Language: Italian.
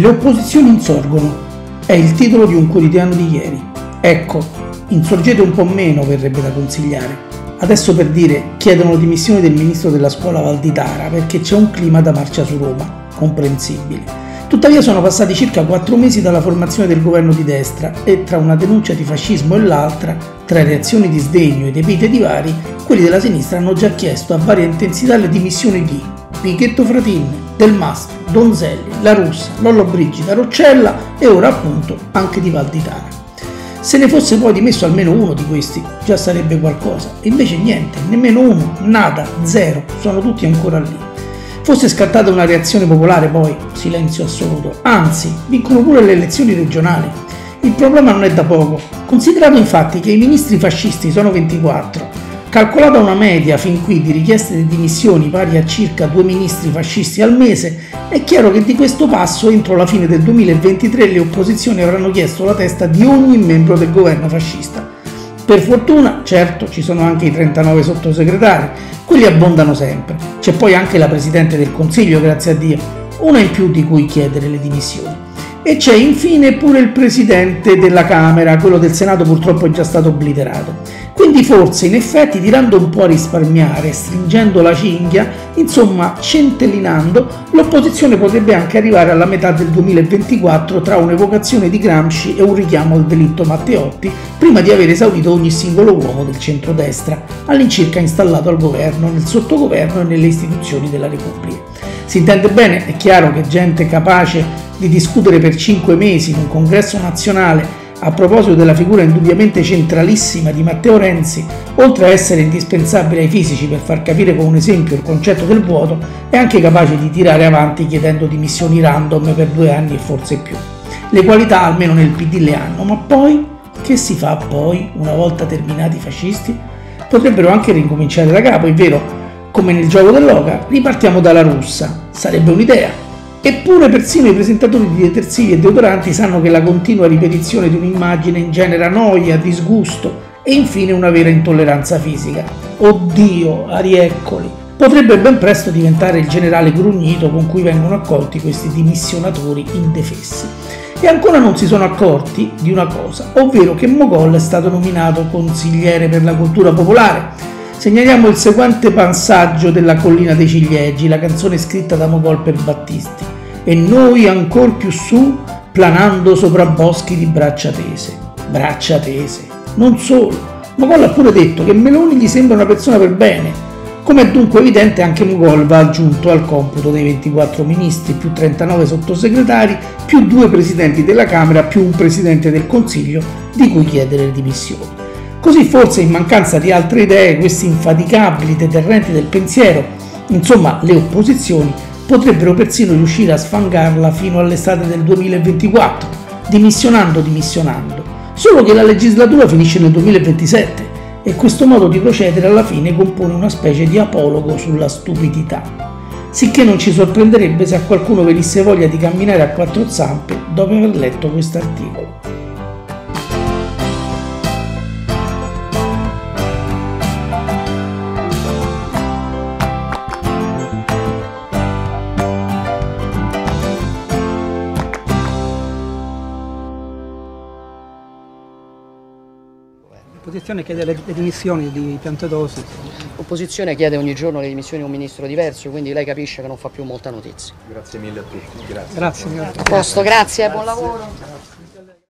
Le opposizioni insorgono, è il titolo di un quotidiano di ieri. Ecco, insorgete un po' meno, verrebbe da consigliare. Adesso per dire, chiedono le dimissioni del ministro della scuola Valditara perché c'è un clima da marcia su Roma, comprensibile. Tuttavia sono passati circa 4 mesi dalla formazione del governo di destra e tra una denuncia di fascismo e l'altra, tra reazioni di sdegno ed epiteti vari, quelli della sinistra hanno già chiesto a varia intensità le dimissioni di Pichetto Fratin, Del Mastro, Donzelli, La Russa, Lollobrigida, Roccella e ora appunto anche di Valditara. Se ne fosse poi dimesso almeno uno di questi già sarebbe qualcosa, invece niente, nemmeno uno, nada, zero, sono tutti ancora lì. Fosse scattata una reazione popolare poi, silenzio assoluto, anzi, vincono pure le elezioni regionali. Il problema non è da poco, considerato infatti che i ministri fascisti sono 24, calcolata una media fin qui di richieste di dimissioni pari a circa 2 ministri fascisti al mese, è chiaro che di questo passo entro la fine del 2023 le opposizioni avranno chiesto la testa di ogni membro del governo fascista. Per fortuna, certo, ci sono anche i 39 sottosegretari, quelli abbondano sempre. C'è poi anche la Presidente del Consiglio, grazie a Dio, una in più di cui chiedere le dimissioni. E c'è infine pure il Presidente della Camera, quello del Senato purtroppo è già stato obliterato. Quindi forse, in effetti, tirando un po' a risparmiare, stringendo la cinghia, insomma centellinando, l'opposizione potrebbe anche arrivare alla metà del 2024 tra un'evocazione di Gramsci e un richiamo al delitto Matteotti, prima di aver esaurito ogni singolo uomo del centrodestra, all'incirca installato al governo, nel sottogoverno e nelle istituzioni della Repubblica. Si intende bene, è chiaro che gente capace di discutere per 5 mesi in un congresso nazionale a proposito della figura indubbiamente centralissima di Matteo Renzi, oltre a essere indispensabile ai fisici per far capire con un esempio il concetto del vuoto, è anche capace di tirare avanti chiedendo dimissioni random per 2 anni e forse più. Le qualità almeno nel PD le hanno, ma poi? Che si fa poi, una volta terminati i fascisti? Potrebbero anche ricominciare da capo, è vero, come nel gioco dell'oca, ripartiamo dalla Russa, sarebbe un'idea. Eppure persino i presentatori di detersivi e deodoranti sanno che la continua ripetizione di un'immagine ingenera noia, disgusto e infine una vera intolleranza fisica. Oddio, arieccoli! Potrebbe ben presto diventare il generale grugnito con cui vengono accolti questi dimissionatori indefessi. E ancora non si sono accorti di una cosa, ovvero che Mogol è stato nominato consigliere per la cultura popolare. Segnaliamo il seguente passaggio della Collina dei Ciliegi, la canzone scritta da Mogol per Battisti. E noi ancor più su, planando sopra boschi di braccia tese. Braccia tese. Non solo. Mogol ha pure detto che Meloni gli sembra una persona per bene. Come è dunque evidente, anche Mogol va aggiunto al computo dei 24 ministri, più 39 sottosegretari, più 2 presidenti della Camera, più un presidente del Consiglio, di cui chiedere le dimissioni. Così forse, in mancanza di altre idee, questi infaticabili deterrenti del pensiero, insomma le opposizioni, potrebbero persino riuscire a sfangarla fino all'estate del 2024, dimissionando. Solo che la legislatura finisce nel 2027 e questo modo di procedere alla fine compone una specie di apologo sulla stupidità. Sicché non ci sorprenderebbe se a qualcuno venisse voglia di camminare a 4 zampe dopo aver letto quest'articolo. L'opposizione chiede le dimissioni di Piantedosi. L'opposizione chiede ogni giorno le dimissioni di un ministro diverso, quindi lei capisce che non fa più molta notizia. Grazie mille a tutti. Grazie. A posto, grazie, buon lavoro.